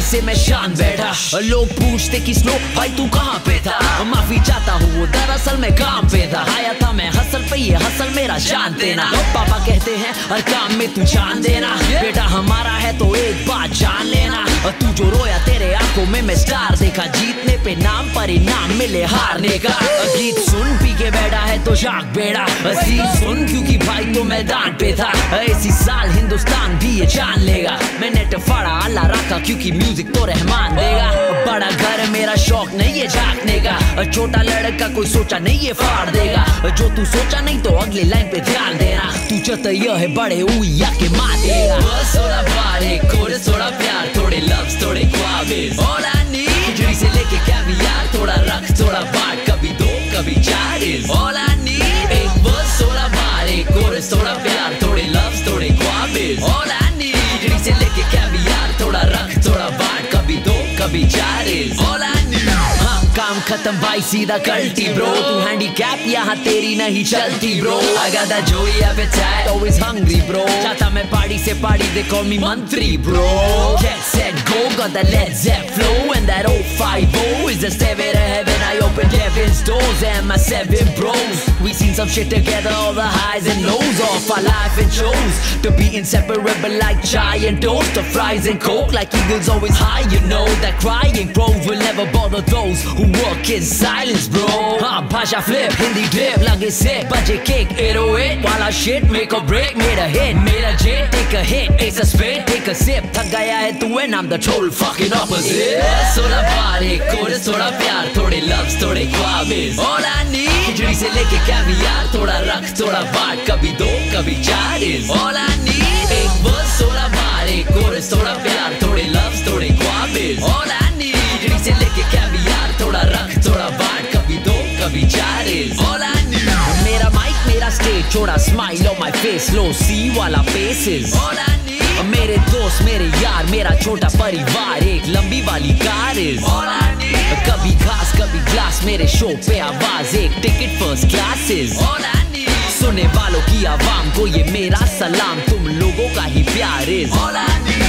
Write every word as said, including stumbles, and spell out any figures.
से मैं शान बैठा। लोग पूछते कि स्नो भाई तू कहाँ पे था, माफी चाहता हूँ वो दरअसल मैं काम पे था। आया था मैं हसल पे, ये हसल मेरा जान देना। पापा कहते हैं हर काम में तू जान देना, बेटा हमारा है तो एक बात जान लेना। तू जो रोया तेरे आंखों में मैं स्टार देखा, जीतने पे नाम परिणाम मिले हारने का। गीत सुन पी के बैठा है तो जाग बेड़ा, सीन सुन क्योंकि भाई तो मैदान पे था। इसी साल हिंदुस्तान भी ये जान लेगा, मैंने टफाड़ा अल्लाह रखा क्योंकि म्यूजिक तो रहमान देगा। बड़ा घर मेरा शौक नहीं है झांकने का, छोटा लड़का कोई सोचा नहीं ये फाड़ देगा। जो तू सोचा नहीं तो अगली लाइन पे ध्यान देना, तू चाहता यह है बड़े उइया के मारेगा। बस थोड़ा बारे कोरस थोड़ा प्यार, थोड़े लव्स थोड़े ख्वाबिश, all I need खिचड़ी से लेके कैवियार, थोड़ा रख थोड़ा बाट, कभी दो कभी चार is all I need। एक बस थोड़ा बारे कोरस थोड़ा प्यार, थोड़े लव्स थोड़े ख्वाबिश, all I need खिचड़ी से लेके कैवियार, थोड़ा रख थोड़ा बाट, कभी दो कभी चार is all I need। हाँ काम खत्म भाई सीधा कल्टी ब्रो, तू हैंडीकैप यहाँ तेरी नहीं चलती bro. I got that joey appetite, always hungry bro, चाहता मैं पार्टी से पार्टी, they call me मंत्री bro। Get set go, got that Led Zepp flow and that oh five oh is the stairway to heaven। I opened heaven's doors and my seven bros, we seen some shit together, all the highs and lows of our life and chose to be inseparable like chai and toast, the fries and coke like eagles always high, you know that crying pros will never bother those who work in silence bro। हाँ भाषा flip Hindi drip लगे sick, बजे kick eight oh eight वाला shit, make or break made a hit, made a jet take a hit, it's a spit take a sip, थक गया है तू and I'm the total fucking opposite। थोड़ा बारे coarse थोड़ा प्यार, थोड़े loves थोड़े ख्वाबिश, all I need खिचड़ी से लेके कैवियार, थोड़ा रख थोड़ा बाट, कभी दो कभी चार is all I need। एक बस थोड़ा बारे कोरस थोड़ा प्यार, थोड़े loves थोड़े ख्वाबिश, all I need खिचड़ी से लेके कैवियार, थोड़ा रख थोड़ा बाट, कभी दो कभी चार is all I need। मेरा माइक मेरा स्टेज, छोड़ा स्माइल on my face, लो सी वाला pace is all I need। मेरे दोस्त मेरे यार मेरा छोटा परिवार, एक लंबी वाली car is all I need। कभी घास कभी ग्लास, मेरे शो पे आवाज, एक ticket first class is all I need। सुनने वालों की आवाम को ये मेरा सलाम, तुम लोगों का ही प्यार is all I need।